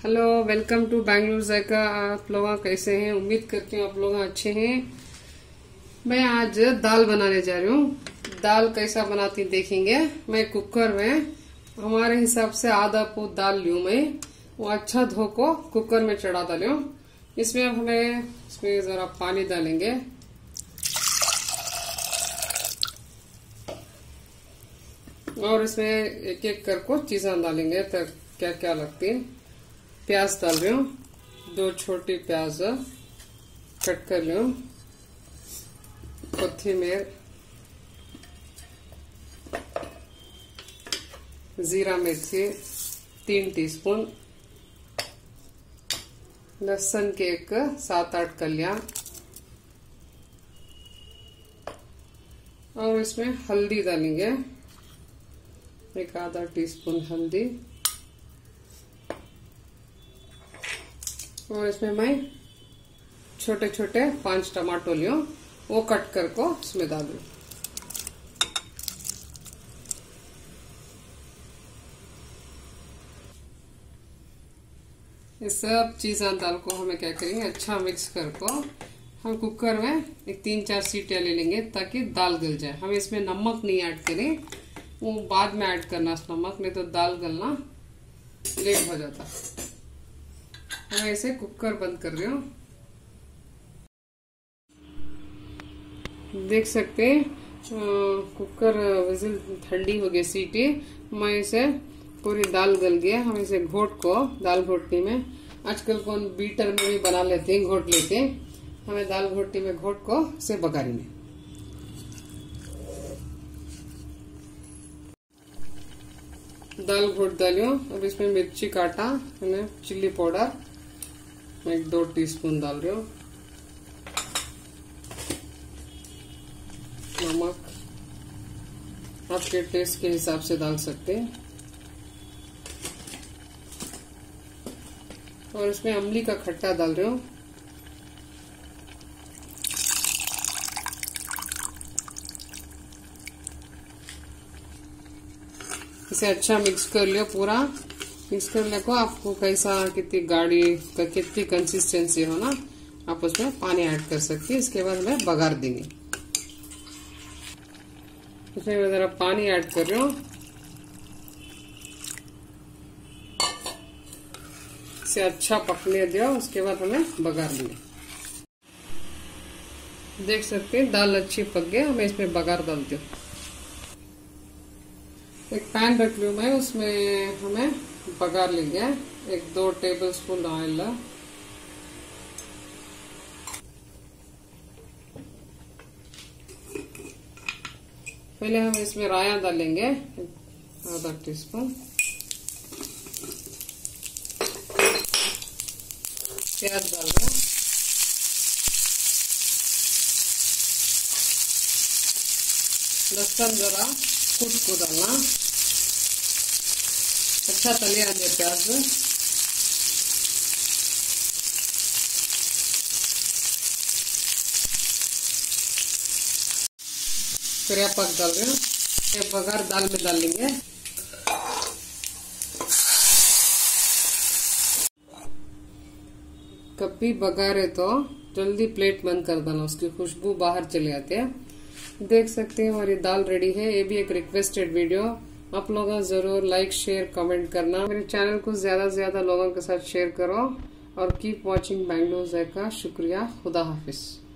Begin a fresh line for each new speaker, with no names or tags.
Hello, welcome to Bangalore Zaika. आप लोग कैसे हैं? उम्मीद करती हूँ आप लोग अच्छे हैं। मैं आज दाल बनाने जा रही हूँ। दाल कैसा बनाती देखेंगे। मैं कुकर में हमारे हिसाब से आधा पूत दाल लूँ मैं, वो अच्छा धो को कुकर में चढ़ा डालूं। इसमें हमें इसमें जरा पानी डालेंगे। और इसमें एक एक करको चीजें डालेंगे तो क्या क्या लगती है। प्याज डाल रही हूँ, 2 छोटी प्याज कट कर लूं। कोथिमीर, जीरा मिर्ची 3 टीस्पून, लहसुन के 7-8 कलियां, और इसमें हल्दी डालेंगे, 1 आधा टीस्पून हल्दी। और इसमें मैं छोटे छोटे 5 टमाटो लियो, वो कट कर को इसमें डालू। ये सब चीजें दाल को हमें क्या करेंगे, अच्छा मिक्स कर को हम कुकर में 3-4 सीटियां ले लेंगे ताकि दाल गल जाए। हम इसमें नमक नहीं ऐड करें, वो बाद में ऐड करना नमक, नहीं तो दाल गलना लेट हो जाता। मैं इसे कुकर बंद कर रही हूँ। देख सकते हैं कुकर विजिल ठंडी हो गई, सीटी। मैं इसे पूरी दाल गल गया। हम इसे घोट को दाल घोटनी में, आजकल कौन बीटर में भी बना लेते हैं, घोट लेते हैं। हमें दाल घोटनी में घोट को इसे बघारी में दाल घोट डालियो। अब इसमें मिर्ची काटा, मैंने चिल्ली पाउडर मैं 2 टीस्पून डाल रही हूँ, नमक आपके टेस्ट के हिसाब से डाल सकते हैं, और इसमें अमली का खट्टा डाल रही हूँ। इसे अच्छा मिक्स कर लियो। पूरा मिक्स करने को आपको कैसा कितनी गाढ़ी कितनी कंसिस्टेंसी हो ना, आप उसमें पानी ऐड कर सकते हैं। इसके बाद हमें बघार देंगे। इसमें मैं जरा पानी ऐड कर रही हूँ। इसे अच्छा पकने दियो, उसके बाद हमें बघार देंगे। देख सकते हैं दाल अच्छी पक गई। हमें इसमें बघार डालती हूँ। एक पैन रख लूँ मैं, उसमें हमें बघार लेंगे। 1-2 टेबलस्पून ऑयल, पहले हम इसमें राया डालेंगे, आधा टीस्पून। प्याज डाल रहे हैं, लहसुन जरा कूट को डालना, अच्छा तले आने प्याज। फिर पक डाल रहे हैं, ये बघार दाल में डाल लेंगे। कभी बघारे तो जल्दी प्लेट बंद कर देना, उसकी खुशबू बाहर चले आते हैं। देख सकते हैं हमारी दाल रेडी है। ये भी एक रिक्वेस्टेड वीडियो, आप लोग जरूर लाइक शेयर कमेंट करना। मेरे चैनल को ज्यादा से ज्यादा लोगों के साथ शेयर करो, और कीप वॉचिंग बैंगलोर जायका। शुक्रिया, खुदा हाफिज।